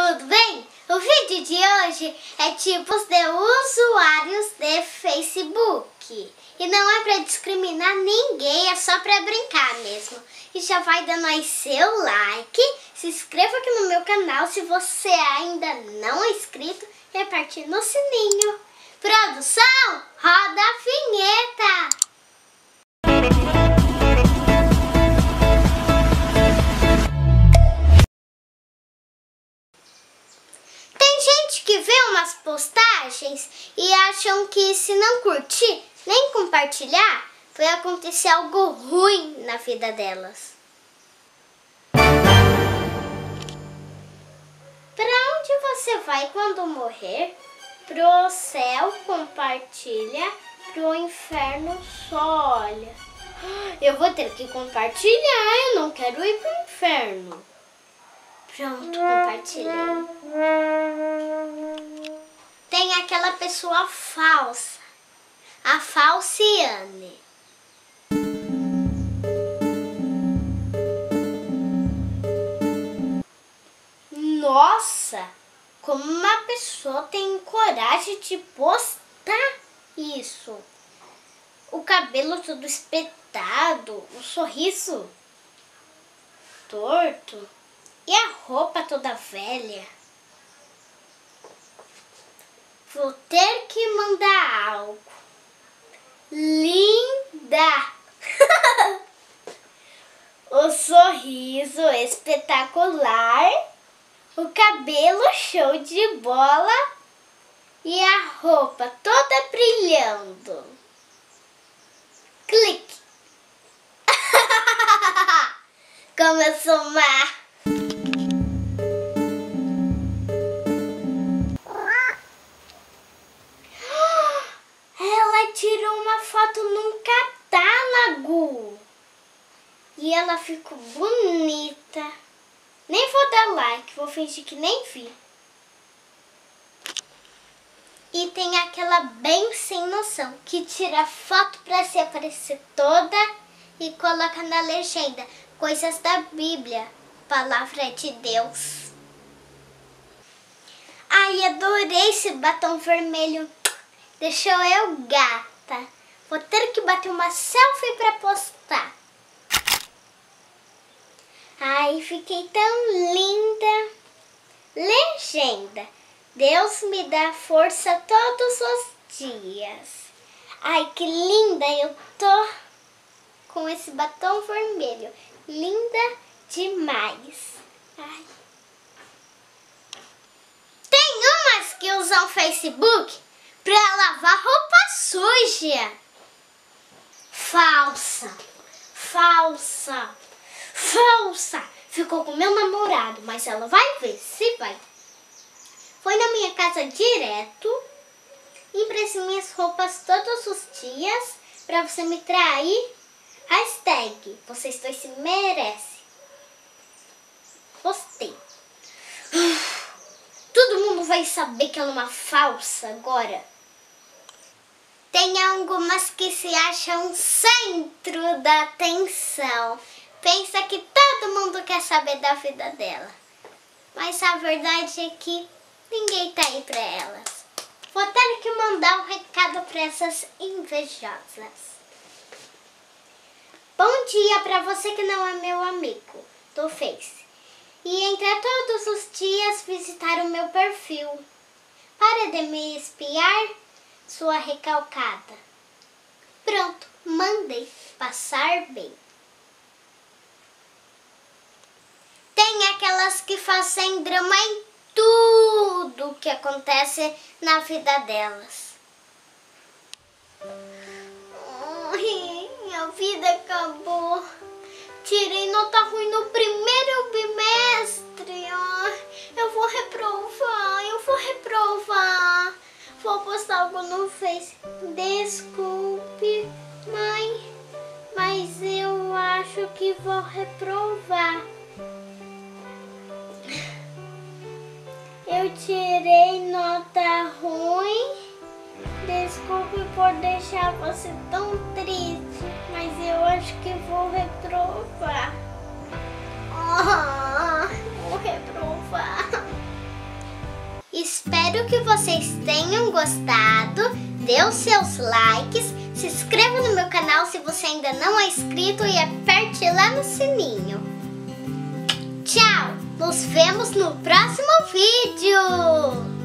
tudo bem? O vídeo de hoje é tipos de usuários de Facebook. E não é para discriminar ninguém, é só para brincar mesmo. E já vai dando aí seu like, se inscreva aqui no meu canal se você ainda não é inscrito e aperte no sininho. Produção, roda a vinheta! Que vê umas postagens e acham que se não curtir nem compartilhar, vai acontecer algo ruim na vida delas. Para onde você vai quando morrer? Pro céu, compartilha, pro inferno, só olha. Eu vou ter que compartilhar, eu não quero ir pro inferno. Pronto, compartilhei. Tem aquela pessoa falsa, a falciane. Nossa, como uma pessoa tem coragem de postar isso? O cabelo todo espetado, o sorriso torto e a roupa toda velha. Vou ter que mandar algo. Linda! O sorriso espetacular, o cabelo show de bola e a roupa toda brilhando. Clique! Como eu sou má! Tirou uma foto num catálogo e ela ficou bonita. Nem vou dar like, vou fingir que nem vi. E tem aquela bem sem noção que tira foto pra se aparecer toda e coloca na legenda coisas da Bíblia, palavra de Deus. Ai, adorei esse batom vermelho. Deixou eu gata. Vou ter que bater uma selfie para postar. Ai, fiquei tão linda. Legenda. Deus me dá força todos os dias. Ai, que linda eu tô com esse batom vermelho. Linda demais. Ai. Tem umas que usam Facebook para lavar roupa suja. Falsa, falsa, falsa. Ficou com meu namorado, mas ela vai ver se vai. Foi na minha casa direto, emprestei minhas roupas todos os dias para você me trair. Hashtag, vocês dois se merecem. Postei. Todo mundo vai saber que ela é uma falsa agora. Tem algumas que se acham centro da atenção. Pensa que todo mundo quer saber da vida dela. Mas a verdade é que ninguém tá aí pra elas. Vou ter que mandar um recado pra essas invejosas. Bom dia pra você que não é meu amigo do Face. E entre todos os dias visitar o meu perfil. Para de me espiar, sua recalcada. Pronto, mandei passar bem. Tem aquelas que fazem drama em tudo que acontece na vida delas. Ai, minha vida acabou. Tirei nota ruim no primeiro bimestre. Eu vou reprovar, Vou postar algo no Face. Desculpe, mãe, mas eu acho que vou reprovar. Eu tirei nota ruim. Desculpe por deixar você tão triste, mas eu acho que vou reprovar. Vou reprovar. Espero que vocês tenham gostado. Dê os seus likes. Se inscreva no meu canal se você ainda não é inscrito e aperte lá no sininho. Tchau! Nos vemos no próximo vídeo!